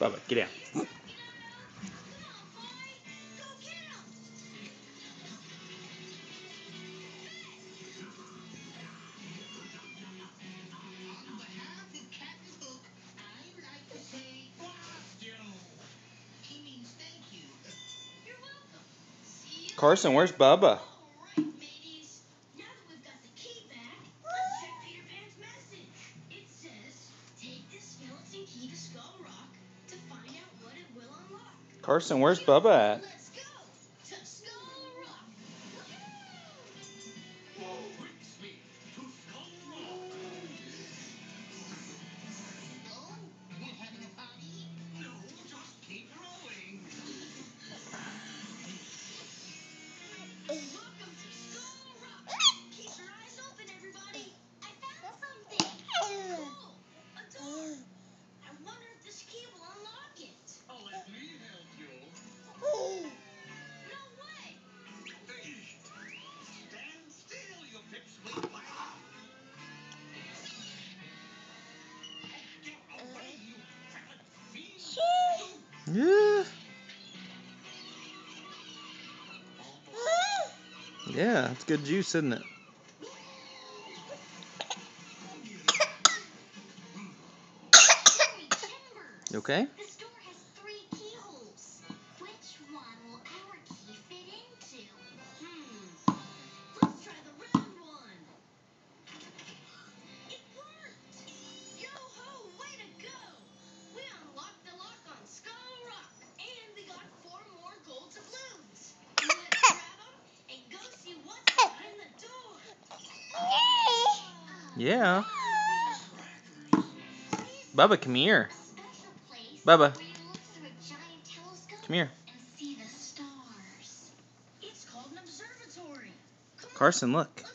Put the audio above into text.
Bubba, get down. Carson, where's Bubba? Carson, where's Bubba at? Yeah. Yeah, it's good juice, isn't it? You okay? The store has 3 keyholes. Which one will our key fit into? Let's try the round one. It worked! Yo-ho, way to go! We unlocked the lock on Skull Rock, and we got 4 more gold doubloons. Let's grab them and go see what's behind the door. Yeah. Bubba, come here. Bubba, come here. And see the stars. It's called an observatory. Carson, look.